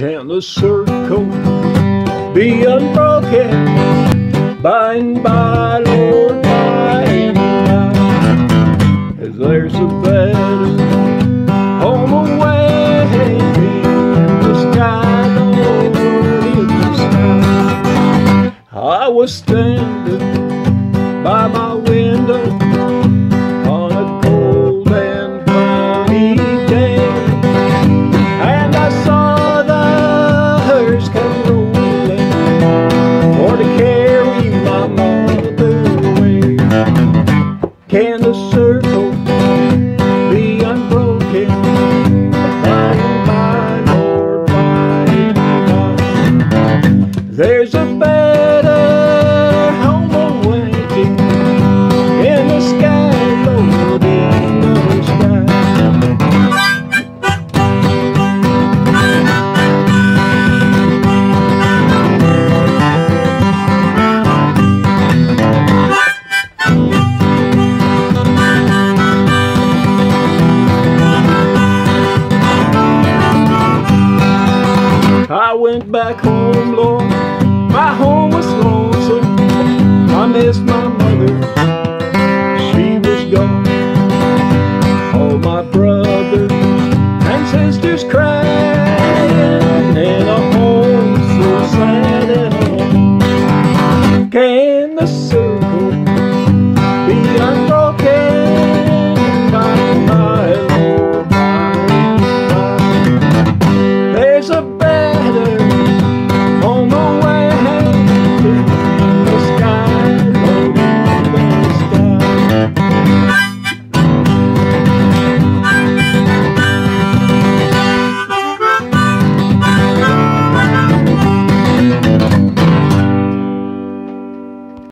Can the circle be unbroken? By and by, Lord, by and by, as there's a better home awaiting in the sky, Lord, in the sky. I was standing by my window on a cold and cloudy day, and I saw the hearse come rolling for to carry my mother away. Can the circle be unbroken? By and by, Lord, by and by, there's a better home awaiting in the sky, Lord, in the sky. I went back home